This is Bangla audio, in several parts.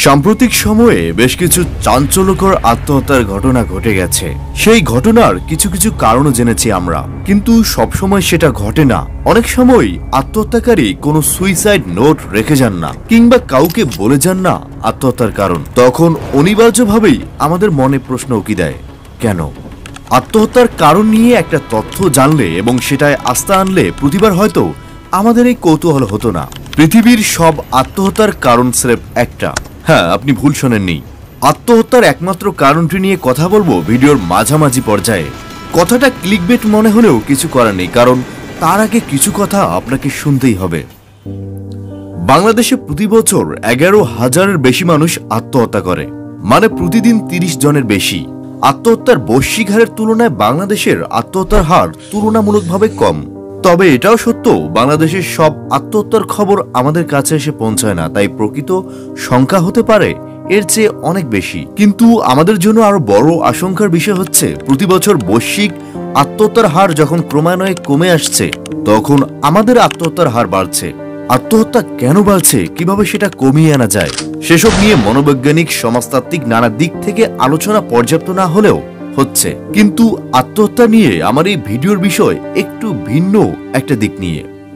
সাম্প্রতিক সময়ে বেশ কিছু চাঞ্চল্যকর আত্মহত্যার ঘটনা ঘটে গেছে। সেই ঘটনার কিছু কিছু কারণও জেনেছি আমরা, কিন্তু সবসময় সেটা ঘটে না। অনেক সময় আত্মহত্যাকারী কোনো সুইসাইড নোট রেখে যান না, কিংবা কাউকে বলে যান না আত্মহত্যার কারণ। তখন অনিবার্যভাবেই আমাদের মনে প্রশ্ন উকি দেয়, কেন? আত্মহত্যার কারণ নিয়ে একটা তথ্য জানলে এবং সেটায় আস্থা আনলে প্রতিবার হয়তো আমাদের এই কৌতূহল হতো না। পৃথিবীর সব আত্মহত্যার কারণ স্রেফ একটা। হ্যাঁ, আপনি ভুল শোনেননি। আত্মহত্যার একমাত্র কারণটি নিয়ে কথা বলবো ভিডিওর মাঝামাঝি পর্যায়ে। কথাটা ক্লিকবেট মনে হলেও কিছু করার নেই, কারণ তার আগে কিছু কথা আপনাকে শুনতেই হবে। বাংলাদেশে প্রতি বছর 11,000-এর বেশি মানুষ আত্মহত্যা করে, মানে প্রতিদিন 30 জনের বেশি। আত্মহত্যার বৈশ্বিক হারের তুলনায় বাংলাদেশের আত্মহত্যার হার তুলনামূলকভাবে কম। তবে এটাও সত্য, বাংলাদেশের সব আত্মহত্যার খবর আমাদের কাছে এসে পৌঁছায় না, তাই প্রকৃত সংখ্যা হতে পারে এর চেয়ে অনেক বেশি। কিন্তু আমাদের জন্য আরো বড় আশঙ্কার বিষয় হচ্ছে, প্রতি বছর বৈশ্বিক আত্মহত্যার হার যখন ক্রমান্বয়ে কমে আসছে, তখন আমাদের আত্মহত্যার হার বাড়ছে। আত্মহত্যা কেন বাড়ছে, কিভাবে সেটা কমিয়ে আনা যায়, সেসব নিয়ে মনোবৈজ্ঞানিক, সমাজতাত্ত্বিক নানা দিক থেকে আলোচনা পর্যাপ্ত না হলেও হচ্ছে। কিন্তু আত্মহত্যা নিয়ে আমার এই ভিডিওর বিষয় একটু ভিন্ন একটা দিক নিয়ে।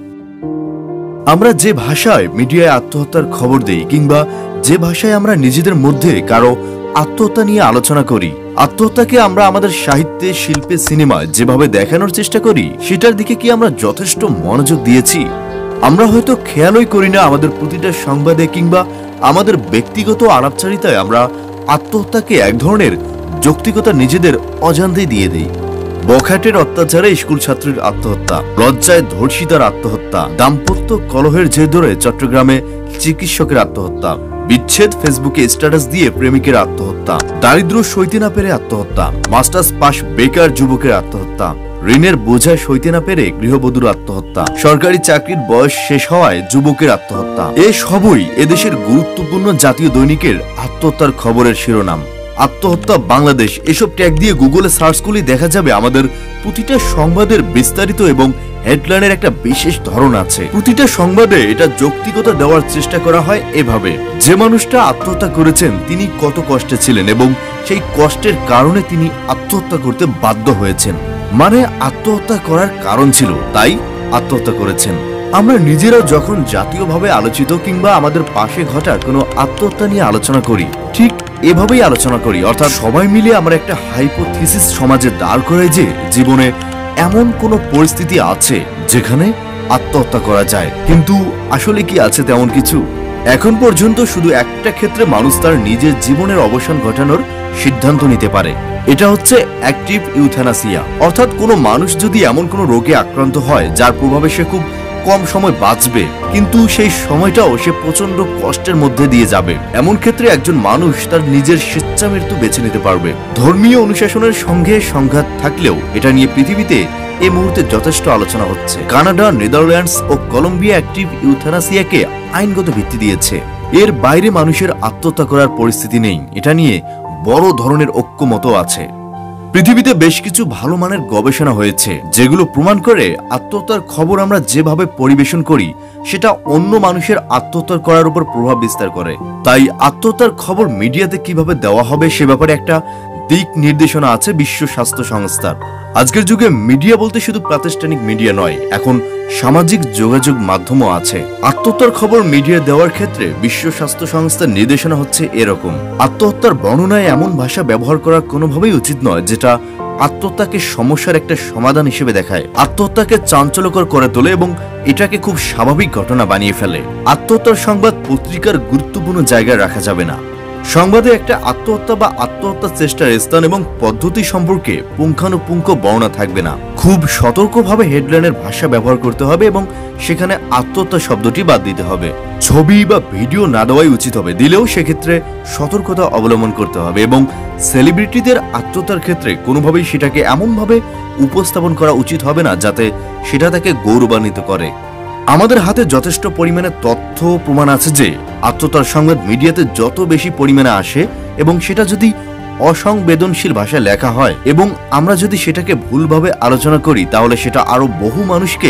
আমরা যে ভাষায় মিডিয়ায় আত্মহত্যার খবর দেই, কিংবা যে ভাষায় আমরা নিজেদের মধ্যে কারো আত্মহত্যা নিয়ে আলোচনা করি, আত্মহত্যাকে আমরা আমাদের সাহিত্যে, শিল্পে, সিনেমায় যেভাবে দেখানোর চেষ্টা করি, সেটার দিকে কি আমরা যথেষ্ট মনোযোগ দিয়েছি? আমরা হয়তো খেয়ালই করি না আমাদের প্রতিটা সংবাদে কিংবা আমাদের ব্যক্তিগত আলাপচারিতায় আমরা আত্মহত্যাকে এক ধরনের যৌক্তিকতা নিজেদের অজান্তেই দিয়ে দেই। বখাটের অত্যাচারে স্কুল ছাত্রীর আত্মহত্যা, লজ্জায় ধর্ষিতার আত্মহত্যা, দাম্পত্য কলহের জের ধরে চট্টগ্রামে চিকিৎসকের আত্মহত্যা, বিচ্ছেদ ফেসবুকে স্ট্যাটাস দিয়ে প্রেমিকের আত্মহত্যা, দারিদ্র সইতে না পেরে আত্মহত্যা, মাস্টার্স পাশ বেকার যুবকের আত্মহত্যা, ঋণের বোঝায় সইতে না পেরে গৃহবধূর আত্মহত্যা, সরকারি চাকরির বয়স শেষ হওয়ায় যুবকের আত্মহত্যা। এ সবই এদেশের গুরুত্বপূর্ণ জাতীয় দৈনিকের আত্মহত্যার খবরের শিরোনাম। আত্মহত্যা বাংলাদেশ এসব ট্যাগ দিয়ে গুগলে সার্চ করলে দেখা যাবে আমাদের প্রতিটা সংবাদের বিস্তারিত এবং হেডলাইনের একটা বিশেষ ধরন আছে। প্রতিটা সংবাদে এটা যৌক্তিকতা দেওয়ার চেষ্টা করা হয় এভাবে, যে মানুষটা আত্মহত্যা করেছেন তিনি কত কষ্টে ছিলেন এবং সেই কষ্টের কারণে তিনি আত্মহত্যা করতে বাধ্য হয়েছেন, মানে আত্মহত্যা করার কারণ ছিল তাই আত্মহত্যা করেছেন। আমরা নিজেরাও যখন জাতীয়ভাবে আলোচিত কিংবা আমাদের পাশে ঘটা কোনো আত্মহত্যা নিয়ে আলোচনা করি, ঠিক এভাবেই আলোচনা করি, অর্থাৎ সবাই মিলে আমরা একটা হাইপোথিসিস সমাজে দাঁড় করে যে জীবনে এমন কোনো পরিস্থিতি আছে যেখানে আত্মহত্যা করা যায়। কিন্তু আসলে কি আছে তেমন কিছু? এখন পর্যন্ত শুধু একটা ক্ষেত্রে মানুষ তার নিজের জীবনের অবসান ঘটানোর সিদ্ধান্ত নিতে পারে, এটা হচ্ছে অ্যাক্টিভ ইউথ্যানাসিয়া। অর্থাৎ কোনো মানুষ যদি এমন কোনো রোগে আক্রান্ত হয় যার প্রভাবে সে খুব কম সময় বাঁচবে, কিন্তু সেই সময়টাও সে প্রচন্ড কষ্টের মধ্যে দিয়ে যাবে, এমন ক্ষেত্রে একজন মানুষ তার নিজের স্বেচ্ছা মৃত্যু বেছে নিতে পারবে। ধর্মীয় অনুশাসনের সঙ্গে সংঘাত থাকলেও এটা নিয়ে পৃথিবীতে এই মুহূর্তে যথেষ্ট আলোচনা হচ্ছে। কানাডা, নেদারল্যান্ডস ও কলম্বিয়া অ্যাক্টিভ ইউথ্যানাসিয়াকে আইনগত ভিত্তি দিয়েছে। এর বাইরে মানুষের আত্মহত্যা করার পরিস্থিতি নেই, এটা নিয়ে বড় ধরনের ঐক্যমত আছে। পৃথিবীতে বেশ কিছু ভালো মানের গবেষণা হয়েছে যেগুলো প্রমাণ করে আত্মহত্যার খবর আমরা যেভাবে পরিবেশন করি সেটা অন্য মানুষের আত্মহত্যা করার উপর প্রভাব বিস্তার করে। তাই আত্মহত্যার খবর মিডিয়াতে কিভাবে দেওয়া হবে সে ব্যাপারে একটা দিক নির্দেশনা আছে বিশ্ব স্বাস্থ্য সংস্থার। আজকের যুগে মিডিয়া বলতে শুধু প্রাতিষ্ঠানিক মিডিয়া নয়, এখন সামাজিক যোগাযোগ মাধ্যমও আছে। আত্মহত্যার খবর মিডিয়া দেওয়ার ক্ষেত্রে বিশ্ব স্বাস্থ্য সংস্থার নির্দেশনা হচ্ছে এরকম: আত্মহত্যার বর্ণনায় এমন ভাষা ব্যবহার করা কোনোভাবেই উচিত নয় যেটা আত্মহত্যাকে সমস্যার একটা সমাধান হিসেবে দেখায়, আত্মহত্যাকে চাঞ্চল্যকর করে তোলে এবং এটাকে খুব স্বাভাবিক ঘটনা বানিয়ে ফেলে। আত্মহত্যার সংবাদ পত্রিকার গুরুত্বপূর্ণ জায়গায় রাখা যাবে না। সংবাদে একটা আত্মহত্যা বা আত্মহত্যা চেষ্টার স্থান এবং পদ্ধতি সম্পর্কে পুঙ্খানুপুঙ্খ বর্ণনা থাকবে না। খুব সতর্কভাবে হেডলাইনের ভাষা ব্যবহার করতে হবে এবং সেখানে আত্মহত্যা শব্দটি বাদ দিতে হবে। ছবি বা ভিডিও না দেওয়াই উচিত হবে, দিলেও সেক্ষেত্রে সতর্কতা অবলম্বন করতে হবে। এবং সেলিব্রিটিদের আত্মহত্যার ক্ষেত্রে কোনোভাবেই সেটাকে এমনভাবে উপস্থাপন করা উচিত হবে না যাতে সেটা তাকে গৌরবান্বিত করে। আমাদের হাতে যথেষ্ট পরিমাণে তথ্য প্রমাণ আছে যে আত্মহত্যার সংবাদ মিডিয়াতে যত বেশি পরিমাণে আসে এবং সেটা যদি অসংবেদনশীল ভাষায় লেখা হয় এবং আমরা যদি সেটাকে ভুলভাবে আলোচনা করি, তাহলে সেটা আরো বহু মানুষকে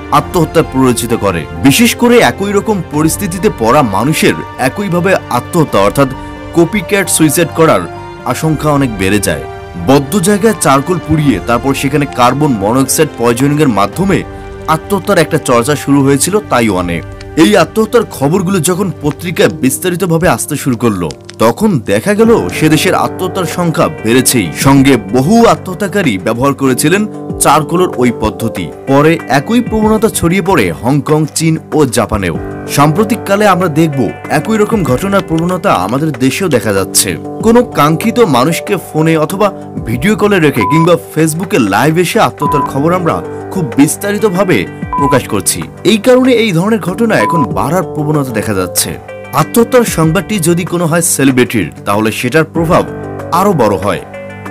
আত্মহত্যা প্ররোচিত করে। বিশেষ করে একই রকম পরিস্থিতিতে পড়া মানুষের একইভাবে আত্মহত্যা অর্থাৎ কপিক্যাট সুইসাইড করার আশঙ্কা অনেক বেড়ে যায়। বদ্ধ জায়গায় চারকোল পুড়িয়ে তারপর সেখানে কার্বন মনোক্সাইড পয়জনিং এর মাধ্যমে আত্মহত্যার একটা চর্চা শুরু হয়েছিল তাইওয়ানে। এই আত্মহত্যার খবরগুলো যখন পত্রিকায় বিস্তারিতভাবে আসতে শুরু করলো, তখন দেখা গেল সে দেশের আত্মহত্যার সংখ্যা বেড়েছেই, সঙ্গে বহু আত্মহত্যাকারী ব্যবহার করেছিলেন চারকোলের ওই পদ্ধতি। পরে একই প্রবণতা ছড়িয়ে পড়ে হংকং, চীন ও জাপানেও। সাম্প্রতিককালে আমরা দেখব একই রকম ঘটনার প্রবণতা আমাদের দেশেও দেখা যাচ্ছে। কোনো কাঙ্ক্ষিত মানুষকে ফোনে অথবা ভিডিও কলে রেখে কিংবা ফেসবুকে লাইভ এসে আত্মহত্যার খবর আমরা খুব বিস্তারিতভাবে প্রকাশ করছি। এই কারণে এই ধরনের ঘটনা এখন বাড়ার প্রবণতা দেখা যাচ্ছে। আত্মহত্যার সংবাদটি যদি কোনো হয় সেলিব্রিটির, তাহলে সেটার প্রভাব আরো বড় হয়।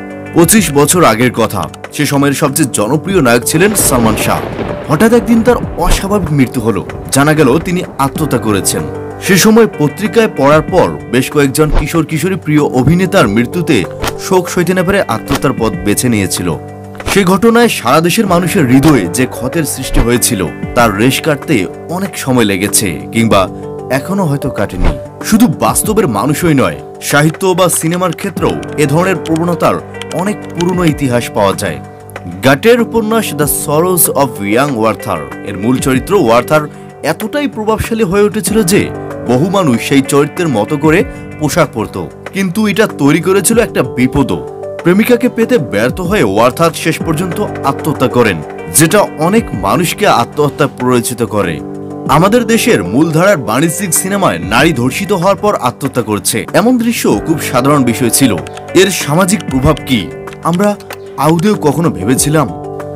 25 বছর আগের কথা, সে সময়ের সবচেয়ে জনপ্রিয় নায়ক ছিলেন সালমান শাহ। হঠাৎ একদিন তার অস্বাভাবিক মৃত্যু হলো। জানা গেল তিনি আত্মহত্যা করেছেন। সে সময় পত্রিকায় পড়ার পর বেশ কয়েকজন কিশোর কিশোরী প্রিয় অভিনেতার মৃত্যুতে শোক সইতে না পেরে আত্মহত্যার পথ বেছে নিয়েছিল। সে ঘটনায় সারা দেশের মানুষের হৃদয়ে যে ক্ষতের সৃষ্টি হয়েছিল তার রেশ কাটতে অনেক সময় লেগেছে, কিংবা এখনো হয়তো কাটেনি। শুধু বাস্তবের মানুষই নয়, সাহিত্য বা সিনেমার ক্ষেত্রেও এ ধরনের প্রবণতার অনেক পুরনো ইতিহাস পাওয়া যায়। গাটের উপন্যাস the sorrows of young Werther এর মূল চরিত্র ওয়ার্থার এতটাই প্রভাবশালী হয়ে উঠেছিল যে বহু মানুষ সেই চরিত্রের মতো করে পোশাক পরত। কিন্তু এটা তৈরি করেছিল একটা বিপদও। প্রেমিকাকে পেতে ব্যর্থ হয়ে ওয়ার্থার শেষ পর্যন্ত আত্মহত্যা করেন, যেটা অনেক মানুষকে আত্মহত্যা প্ররোচিত করে। আমাদের দেশের মূলধারার বাণিজ্যিক সিনেমায় নারী ধর্ষিত হওয়ার পর আত্মহত্যা করছে, এমন দৃশ্য খুব সাধারণ বিষয় ছিল। এর সামাজিক প্রভাব কি আমরা আদৌ কখনো ভেবেছিলাম?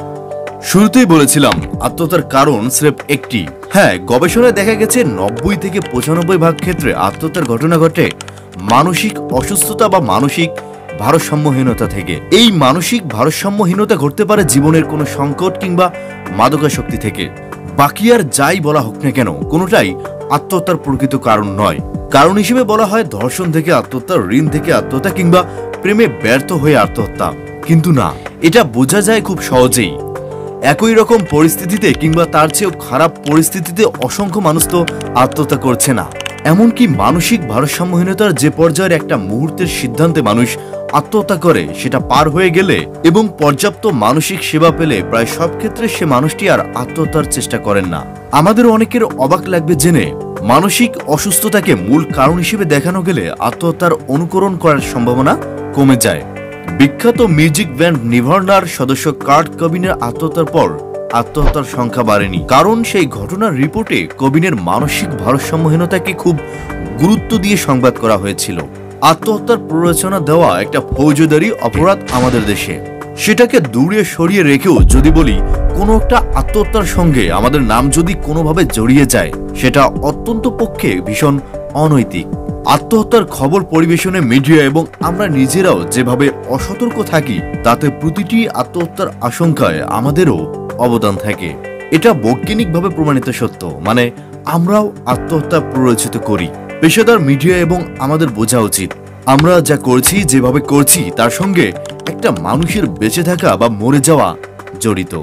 শুরুতেই বলেছিলাম আত্মহত্যার কারণ স্রেফ একটি। হ্যাঁ, গবেষণায় দেখা গেছে 90 থেকে 95% ক্ষেত্রে আত্মহত্যার ঘটনা ঘটে মানসিক অসুস্থতা বা মানসিক ভারসাম্যহীনতা থেকে। এই মানসিক ভারসাম্যহীনতা ঘটতে পারে জীবনের কোনো সংকট কিংবা মাদকাসক্তি থেকে। বাকি আর যাই বলা হোক না কেন, কোনোটাই আত্মহত্যার প্রকৃত কারণ নয়। কারণ হিসেবে বলা হয় ধর্ষণ থেকে আত্মহত্যা, ঋণ থেকে আত্মহত্যা কিংবা প্রেমে ব্যর্থ হয়ে আত্মহত্যা। কিন্তু না, এটা বোঝা যায় খুব সহজেই। একই রকম পরিস্থিতিতে কিংবা তার চেয়েও খারাপ পরিস্থিতিতে অসংখ্য মানুষ তো আত্মহত্যা করছে না। এমনকি মানসিক ভারসাম্যহীনতার যে পর্যায়ের একটা মুহূর্তের সিদ্ধান্তে মানুষ আত্মহত্যা করে, সেটা পার হয়ে গেলে এবং পর্যাপ্ত মানসিক সেবা পেলে প্রায় সব ক্ষেত্রে সে মানুষটি আর আত্মহত্যার চেষ্টা করেন না। আমাদের অনেকের অবাক লাগবে জেনে, মানসিক অসুস্থতাকে মূল কারণ হিসেবে দেখানো গেলে আত্মহত্যার অনুকরণ করার সম্ভাবনা কমে যায়। বিখ্যাত মিউজিক ব্যান্ড নিভার্নার সদস্য কার্ট কবিনের আত্মহত্যার পর আত্মহত্যার সংখ্যা বাড়েনি, কারণ সেই ঘটনার রিপোর্টে কবিনের মানসিক ভারসাম্যহীনতাকে খুব গুরুত্ব দিয়ে সংবাদ করা হয়েছিল। আত্মহত্যার প্ররোচনা দেওয়া একটা ফৌজদারি অপরাধ আমাদের দেশে। সেটাকে দূরে সরিয়ে রেখেও যদি বলি কোনো একটা আত্মহত্যার সঙ্গে আমাদের নাম যদি কোনোভাবে জড়িয়ে যায়, সেটা অত্যন্ত পক্ষে ভীষণ অনৈতিক। আত্মহত্যার খবর পরিবেশনে মিডিয়া এবং আমরা নিজেরাও যেভাবে অসতর্ক থাকি, তাতে প্রতিটি আত্মহত্যার আশঙ্কায় আমাদেরও অবদান থাকে। এটা বৈজ্ঞানিকভাবে প্রমাণিত সত্য, মানে আমরাও আত্মহত্যা প্ররোচিত করি। পেশাদার মিডিয়া এবং আমাদের বোঝা উচিত আমরা যা করছি, যেভাবে করছি, তার সঙ্গে একটা মানুষের বেঁচে থাকা বা মরে যাওয়া জড়িত।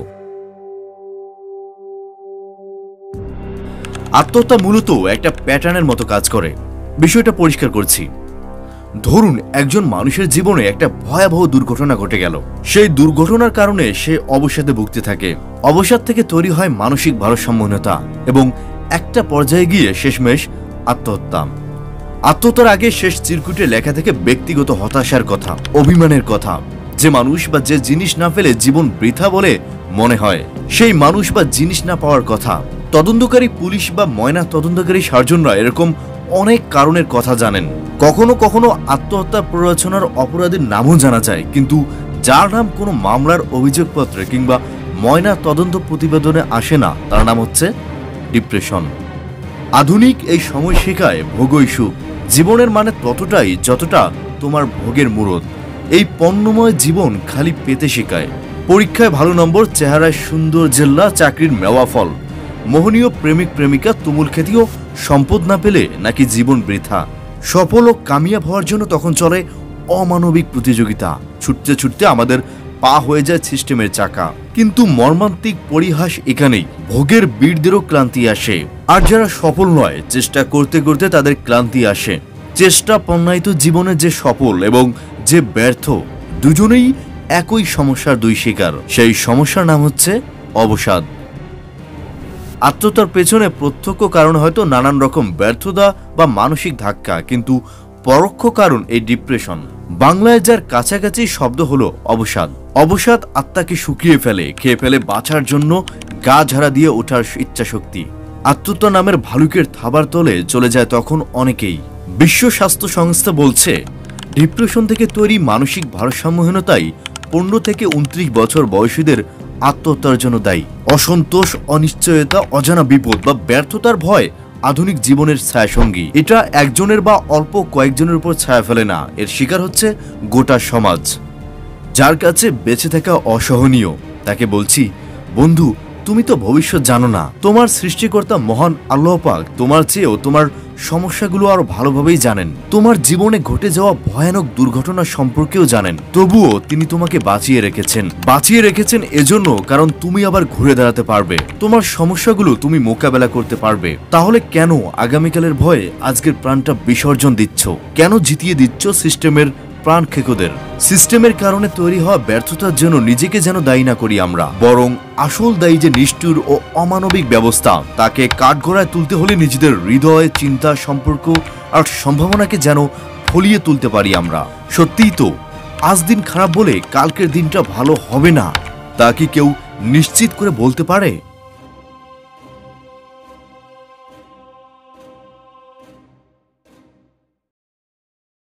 আত্মহত্যা মূলত একটা প্যাটার্নের মতো কাজ করে। বিষয়টা পরিষ্কার করছি। ধরুন একজন মানুষের জীবনে একটা ভয়াবহ দুর্ঘটনা ঘটে গেল। সেই দুর্ঘটনার কারণে সে অবসাদে ভুগতে থাকে। অবসাদ থেকে তৈরি হয় মানসিক ভারসাম্যহীনতা এবং একটা পর্যায়ে গিয়ে শেষমেশ আত্মহত্যা। আত্মহত্যার আগে শেষ চিরকুটে লেখা থেকে ব্যক্তিগত হতাশার কথা, অভিমানের কথা। যে মানুষ বা যে জিনিস না পেলে জীবন বৃথা বলে মনে হয়, সেই মানুষ বা জিনিস না পাওয়ার কথা। তদন্তকারী পুলিশ বা ময়না তদন্তকারী সার্জনরা এরকম অনেক কারণের কথা জানেন। কখনো কখনো আত্মহত্যা প্ররোচনার অপরাধীর নামও জানা যায়, কিন্তু যার নাম কোনো মামলার অভিযোগপত্রে কিংবা ময়না তদন্ত প্রতিবেদনে আসে না, তার নাম হচ্ছে ডিপ্রেশন। আধুনিক এই সময় শেখায় ভোগই সুখ। জীবনের মানে ততটাই যতটা তোমার ভোগের মূরত। এই পণ্যময় জীবন খালি পেতে শেখায়। পরীক্ষায় ভালো নম্বর, চেহারায় সুন্দর জেল্লা, চাকরির মেওয়া ফল, মোহনীয় প্রেমিক প্রেমিকা, তুমুল খ্যাতি ও সম্পদ না পেলে নাকি জীবন বৃথা। সফল ও কামিয়াব হওয়ার জন্য তখন চলে অমানবিক প্রতিযোগিতা। ছুটতে ছুটতে আমাদের পা হয়ে যায় সিস্টেমের চাকা। কিন্তু মর্মান্তিক পরিহাস এখানেই, ভোগের বীরদেরও ক্লান্তি আসে, আর যারা সফল নয় চেষ্টা করতে করতে তাদের ক্লান্তি আসে। চেষ্টা পণ্যায়িত জীবনে যে সফল এবং যে ব্যর্থ, দুজনেই একই সমস্যার দুই শিকার। সেই সমস্যার নাম হচ্ছে অবসাদ। আত্মহত্যার পেছনে প্রত্যক্ষ কারণ হয়তো নানান রকম ব্যর্থতা বা মানসিক ধাক্কা, কিন্তু পরোক্ষ কারণ এই ডিপ্রেশন। বাংলায় যার কাছাকাছি শব্দ হলো অবসাদ। অবসাদ আত্মাকে শুকিয়ে ফেলে, খেয়ে ফেলে বাঁচার জন্য গা ঝাড়া দিয়ে ওঠার ইচ্ছাশক্তি। আত্মহত্যা নামের ভালুকের থাবার তলে চলে যায় তখন অনেকেই। বিশ্ব স্বাস্থ্য সংস্থা বলছে, ডিপ্রেশন থেকে তৈরি মানসিক ভারসাম্যহীনতাই 15 থেকে 29 বছর বয়সীদের আত্মহত্যার জন্য দায়ী। অসন্তোষ, অনিশ্চয়তা, অজানা বিপদ বা ব্যর্থতার ভয় আধুনিক জীবনের ছায়াসঙ্গী। এটা একজনের বা অল্প কয়েকজনের উপর ছায়া ফেলে না, এর শিকার হচ্ছে গোটা সমাজ। যার কাছে বেঁচে থাকা অসহনীয়, তাকে বলছি, বন্ধু, তুমি তো ভবিষ্যৎ জানো না। তোমার সৃষ্টিকর্তা মহান আল্লাহ পাক তোমার চেয়েও তোমার সমস্যাগুলো আরো ভালোভাবেই জানেন। তোমার জীবনে ঘটে যাওয়া ভয়ানক দুর্ঘটনা সম্পর্কেও জানেন। তবুও তিনি তোমাকে বাঁচিয়ে রেখেছেন এজন্য কারণ তুমি আবার ঘুরে দাঁড়াতে পারবে। তোমার সমস্যাগুলো তুমি মোকাবেলা করতে পারবে। তাহলে কেন আগামীকালের ভয়ে আজকের প্রাণটা বিসর্জন দিচ্ছ? কেন জিতিয়ে দিচ্ছ সিস্টেমের প্রাণ খেকোদের? সিস্টেমের কারণে তৈরি হওয়া ব্যর্থতার জন্য নিজেকে যেন দায়ী না করি আমরা, বরং আসল দায়ী যে নিষ্ঠুর ও অমানবিক ব্যবস্থা, তাকে কাঠগড়ায় তুলতে হলে নিজেদের হৃদয়, চিন্তা, সম্পর্ক আর সম্ভাবনাকে যেন ফলিয়ে তুলতে পারি আমরা। সত্যিই তো, আজ দিন খারাপ বলে কালকের দিনটা ভালো হবে না, তা কি কেউ নিশ্চিত করে বলতে পারে?